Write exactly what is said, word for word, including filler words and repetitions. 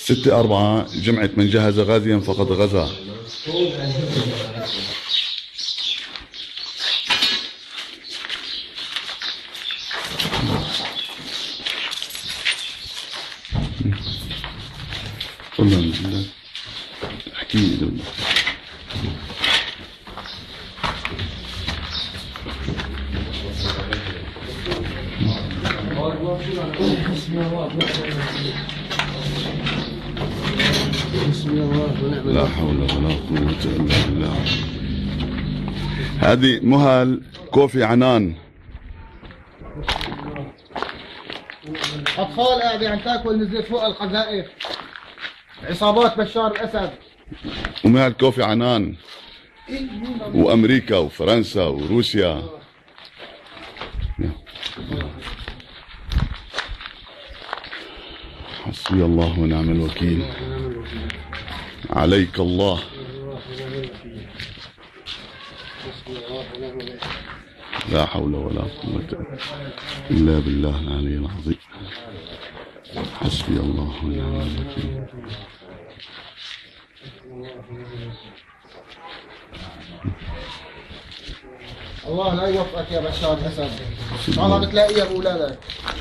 ستة أربعة جمعة من جهز غازيا فقد غزا. تفضل احكي لي. لا حول ولا قوة إلا بالله. هذه مهل كوفي عنان. أطفال قاعدة عم تاكل نزلت فوق القذائف. عصابات بشار الأسد. ومهل كوفي عنان وأمريكا وفرنسا وروسيا. حسبي الله ونعم الوكيل. عليك الله. لا حول ولا قوة إلا بالله العلي العظيم. حسبي الله ونعم الوكيل. الله لا يوفقك يا بشار الأسد. والله بتلاقيها بأولادك.